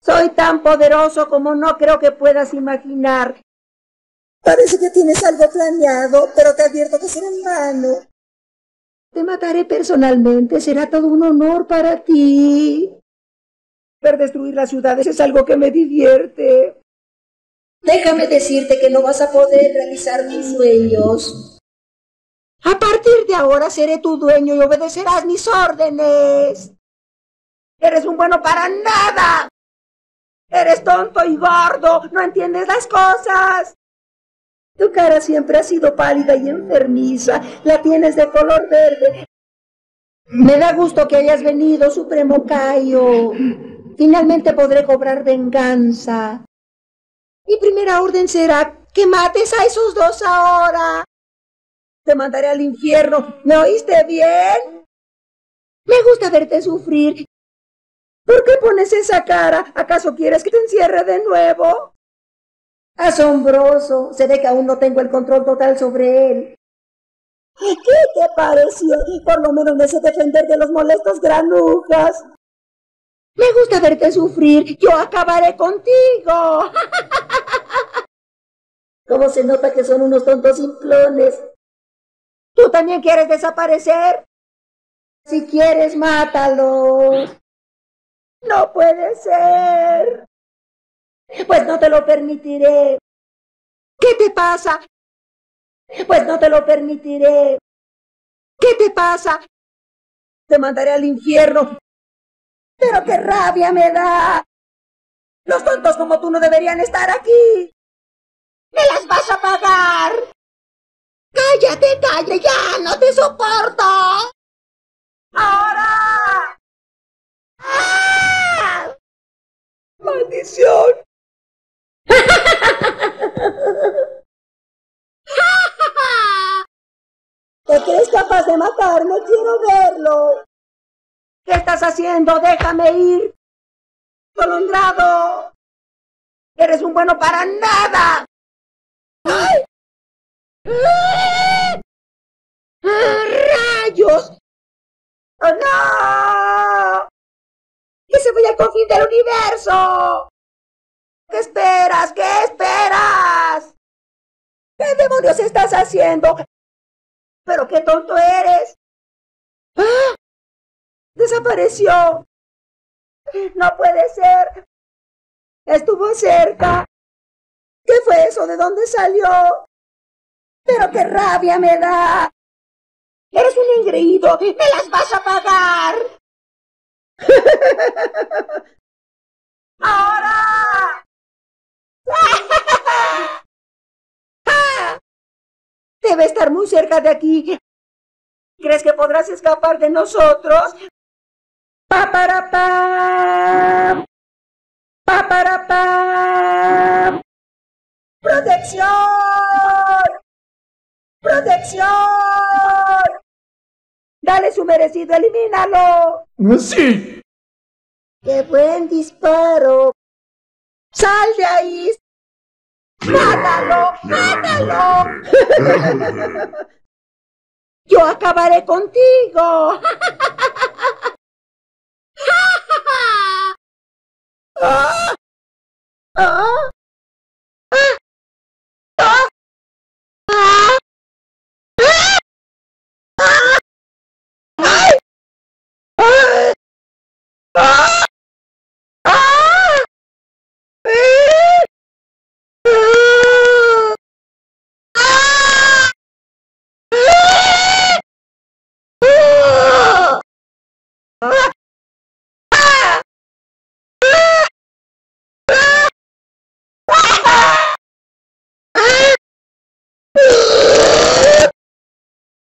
Soy tan poderoso como no creo que puedas imaginar. Parece que tienes algo planeado, pero te advierto que será en vano. Te mataré personalmente, será todo un honor para ti. Ver destruir las ciudades es algo que me divierte. Déjame decirte que no vas a poder realizar tus sueños. A partir de ahora seré tu dueño y obedecerás mis órdenes. Eres un bueno para nada. Eres tonto y gordo, no entiendes las cosas. Tu cara siempre ha sido pálida y enfermiza, la tienes de color verde. Me da gusto que hayas venido, Supremo Kaio. Finalmente podré cobrar venganza. Mi primera orden será que mates a esos dos ahora. Te mandaré al infierno, ¿me oíste bien? Me gusta verte sufrir. ¿Por qué pones esa cara? ¿Acaso quieres que te encierre de nuevo? Asombroso. Se ve que aún no tengo el control total sobre él. ¿Qué te pareció? Por lo menos me sé defender de los molestos granujas. Me gusta verte sufrir. Yo acabaré contigo. ¿Cómo se nota que son unos tontos simplones? ¿Tú también quieres desaparecer? Si quieres, mátalos. No puede ser. Pues no te lo permitiré. ¿Qué te pasa? Pues no te lo permitiré. ¿Qué te pasa? Te mandaré al infierno. Pero qué rabia me da. Los tontos como tú no deberían estar aquí. ¡Me las vas a pagar! ¡Cállate, cállate! ¡Ya no te soporto! ¡Ahora! ¡Ah! ¡Maldición! ¿Te crees capaz de matarme? Quiero verlo. ¿Qué estás haciendo? Déjame ir. Atolondrado. Eres un bueno para nada. ¡Ay! ¡Ah! ¡Rayos! ¡Oh, no! ¡Que se vaya al confín del universo! ¿Qué esperas? ¿Qué esperas? ¿Qué demonios estás haciendo? ¡Pero qué tonto eres! ¡Ah! ¡Desapareció! ¡No puede ser! ¡Estuvo cerca! ¿Qué fue eso? ¿De dónde salió? ¡Pero qué rabia me da! ¡Eres un engreído! ¡Me las vas a pagar! ¡Ahora! Debe estar muy cerca de aquí. ¿Crees que podrás escapar de nosotros? ¡Paparapam! ¡Paparapam! ¡Protección! ¡Protección! ¡Dale su merecido! ¡Elimínalo! ¡Sí! ¡Qué buen disparo! ¡Sal de ahí! ¡Mátalo! ¡Mátalo! ¡Yo acabaré contigo! ¡Ah! ¡Ah! ¡Ah! ¡Ah! ¡Ah! ¡Ah! ¡Ay! ¡Ay! ¡Ah! ¡Ah! ¡Ah!